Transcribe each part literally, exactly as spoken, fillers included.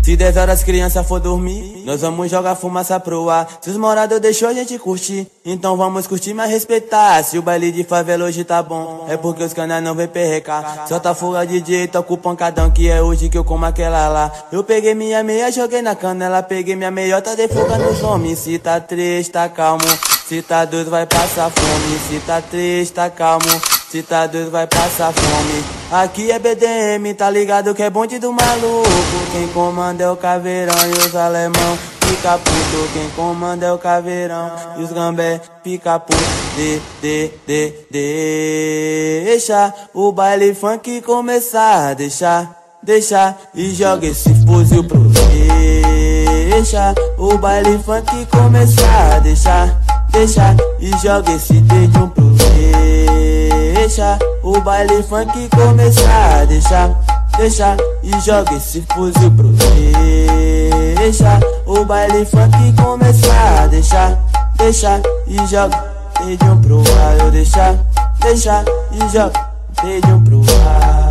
Se dez horas criança for dormir, nós vamos jogar fumaça pro ar. Se os moradores deixou a gente curtir, então vamos curtir, mas respeitar. Se o baile de favela hoje tá bom, é porque os canais não vem perrecar. Solta fuga D J, toca o pancadão, que é hoje que eu como aquela lá. Eu peguei minha meia, joguei na canela, peguei minha meiota, dei fuga nos homens. Se tá triste, tá calmo. Se tá doido, vai passar fome. Se tá triste, tá calmo. Se tá doido, vai passar fome. Aqui é B D M, tá ligado que é bonde do maluco. Quem comanda é o caveirão e os alemão fica puto. Quem comanda é o caveirão e os gambé fica puto. De, de, de, deixa o baile funk começar. Deixa, deixa e joga esse fuzil pro deixa o baile funk começar. Deixa, deixa e joga esse dedinho pro deixa o baile funk começar. Deixa, deixa e joga esse fuzil pro deixa o baile funk começar. Deixa, deixa e joga dedinho pro ar. Eu deixa, deixa e joga dedinho pro ar.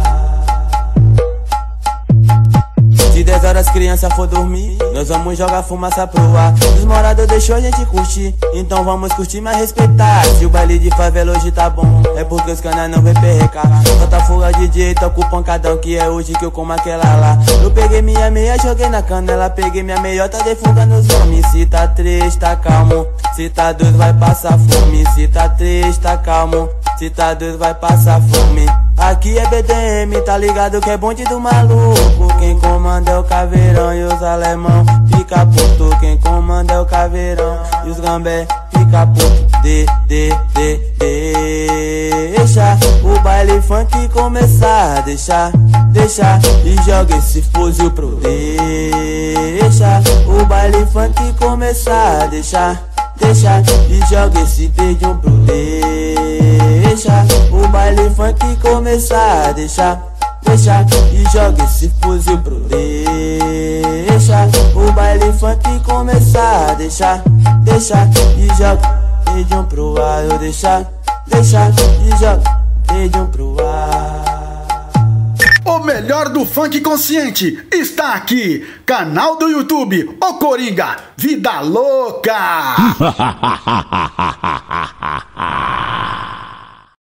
Se dez horas criança for dormir, nós vamos jogar fumaça pro ar. Os moradores deixou a gente curtir, então vamos curtir, mas respeitar. Se o baile de favela hoje tá bom, é porque os canais não vem perrecar. Solta fuga D J, toca o pancadão, que é hoje que eu como aquela lá. Eu peguei minha meia, joguei na canela, peguei minha meiota, dei fuga nos homens. Se tá triste, tá calmo. Se tá doido, vai passar fome. Se tá triste, tá calmo. Se tá doido, vai passar fome. Aqui é B D M, tá ligado que é bonde do maluco. Quem comanda é o caveirão e os alemão fica puto. Quem comanda é o caveirão e os gambé fica puto. De, de, de, deixa o baile funk começar. Deixa, deixa e joga esse fuzil pro deixa o baile funk começar. Deixa, deixa e joga esse dedinho pro deixa o baile funk começar. Deixa, deixa e joga esse fuzil pro deixa o baile funk começar. Deixa, deixa e joga dedinho pro ar. Eu deixa, deixa e joga dedinho pro ar. O melhor do funk consciente está aqui. Canal do YouTube, O Coringa, Vida Louca.